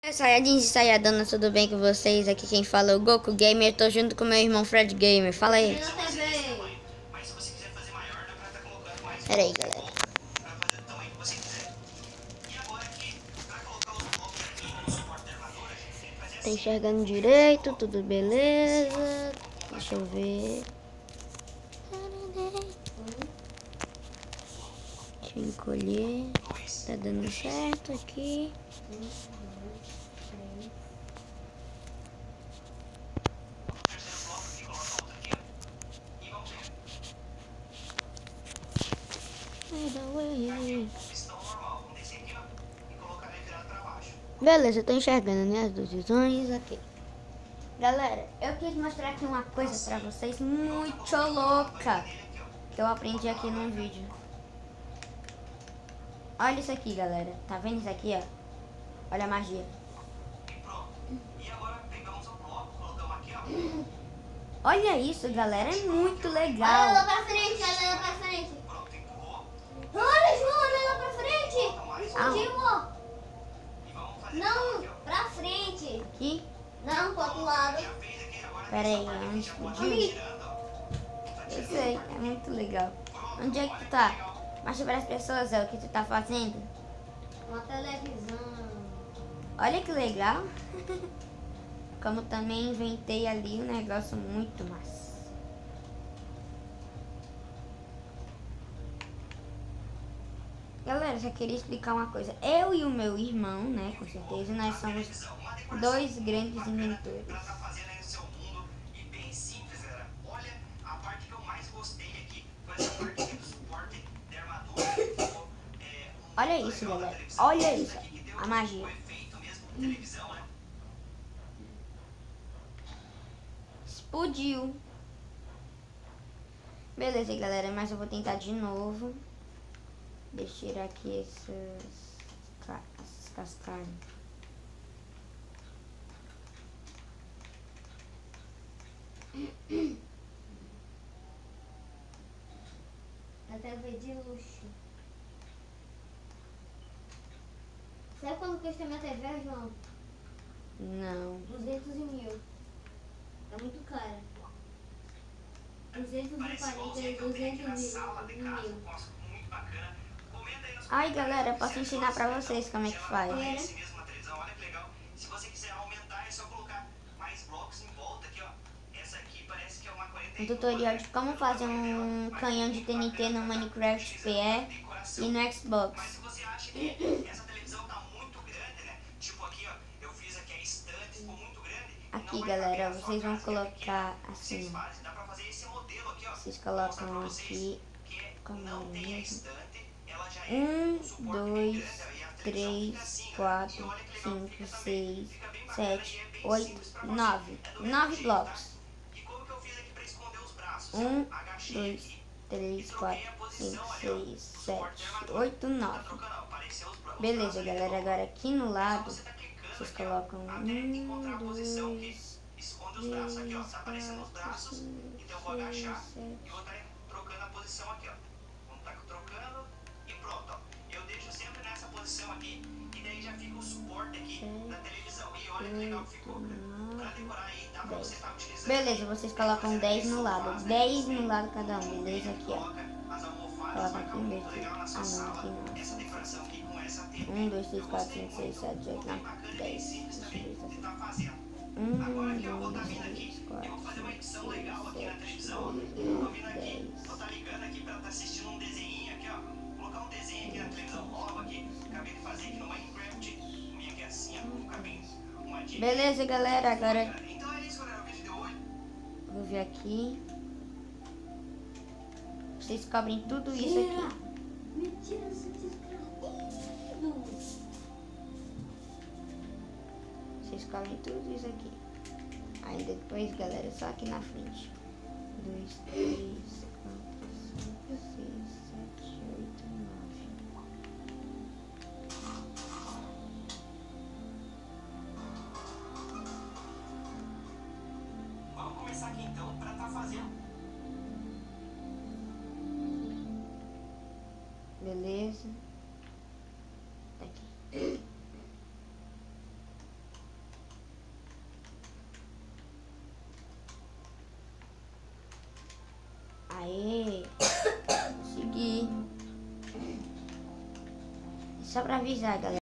Sayadins e Sayadanas, tudo bem com vocês? Aqui quem fala é o Goku Gamer, tô junto com meu irmão Fred Gamer, fala aí. Pera aí, galera. Tá enxergando direito, tudo beleza? Deixa eu ver. Deixa eu encolher. Tá dando certo aqui. Beleza, eu tô enxergando, né, as duas visões aqui. Galera, eu quis mostrar aqui uma coisa pra vocês muito louca que eu aprendi aqui num vídeo. Olha isso aqui, galera. Tá vendo isso aqui, ó? Olha a magia. Olha isso, galera. É muito legal. Olha lá pra frente, olha lá pra frente. Olha, João, olha lá pra frente. Explodiu. Não, pra frente. Aqui? Não, pro outro lado. Pera aí, onde explodiu? Eu sei, é muito legal. Onde é que tu tá? Mostra para as pessoas o que tu tá fazendo. Uma televisão. Olha que legal. Como também inventei ali um negócio muito massa. Galera, só queria explicar uma coisa. Eu e o meu irmão, né, com certeza, nós somos dois grandes inventores. Olha isso, galera. Olha isso. A magia. Explodiu. Beleza, galera. Mas eu vou tentar de novo. Deixa eu tirar aqui essas cascalhos. A TV de luxo. Sabe quanto custa minha TV, João? Não. 200.000. É muito cara. 240.000. Ai, galera, eu posso ensinar pra vocês como é que faz. Um tutorial de como fazer um canhão de TNT no Minecraft PE e no Xbox. Aqui, galera, vocês vão colocar assim. Vocês colocam aqui. Como é mesmo? 1, 2, 3, 4, 5, 6, 7, 8, 9. 9 blocos. 1, 2, 3, 4, 5, 6, 7, 8, 9. Beleza, galera. Agora aqui no lado, vocês colocam 1, 2, 3, 4, 5, 6, 7. Beleza, vocês colocam 10 no lado. 10 no lado cada um, beleza? Aqui, ó. Coloca aqui em vez de... Ah, não, aqui não. 1, 2, 3, 4, 5, 6, 7, 8, 9, 10. Deixa eu ver isso aqui. 1, 2, 3, 4, 5, 6, 7, 8, 9, 10. Beleza, galera, agora vou ver aqui. Vocês cobrem tudo isso aqui. Mentira, você desgraçado. Vocês cobrem tudo isso aqui. Aí depois, galera, só aqui na frente. 2, 3, 4, 5, 6, 7, 8, 9. Vamos começar aqui então para estar fazendo. Beleza. Tá aqui. Aê. Consegui. Só pra avisar, galera.